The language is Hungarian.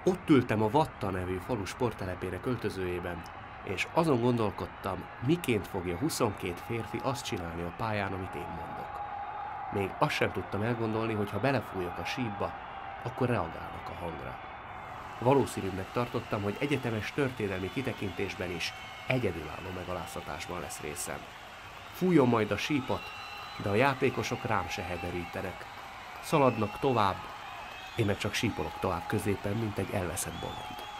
Ott ültem a Vatta nevű falu sporttelepére költözőjében, és azon gondolkodtam, miként fogja 22 férfi azt csinálni a pályán, amit én mondok. Még azt sem tudtam elgondolni, hogy ha belefújok a sípba, akkor reagálnak a hangra. Valószínűbbnek tartottam, hogy egyetemes történelmi kitekintésben is egyedülálló megaláztatásban lesz részem. Fújjon majd a sípot, de a játékosok rám se hederítenek. Szaladnak tovább, én meg csak sípolok tovább középen, mint egy elveszett bolond.